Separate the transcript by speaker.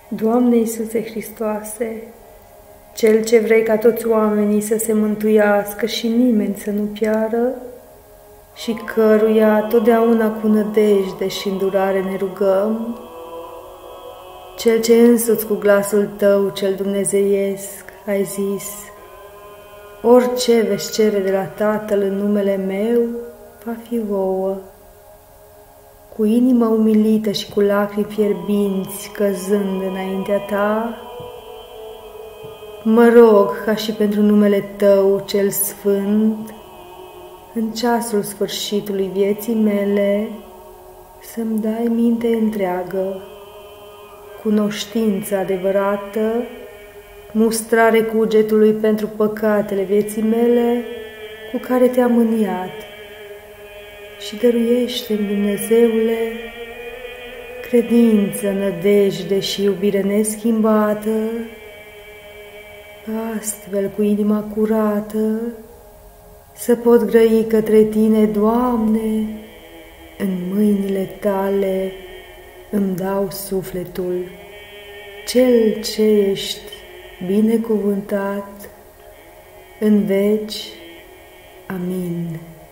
Speaker 1: Doamne Iisuse Hristoase, Cel ce vrei ca toți oamenii să se mântuiască și nimeni să nu piară, și căruia totdeauna cu nădejde și îndurare ne rugăm, Cel ce însuți cu glasul Tău cel dumnezeiesc ai zis: orice veți cere de la Tatăl în numele meu, va fi vouă. Cu inimă umilită și cu lacrimi fierbinți căzând înaintea Ta, mă rog ca și pentru numele Tău cel sfânt, în ceasul sfârșitului vieții mele, să-mi dai minte întreagă, cunoștință adevărată, mustrare cugetului pentru păcatele vieții mele cu care Te-am mâniat, și dăruiește-mi, Dumnezeule, credință, nădejde și iubire neschimbată, astfel cu inima curată să pot grăi către Tine, Doamne, în mâinile Tale îmi dau sufletul, Cel ce ești binecuvântat în veci. Amin.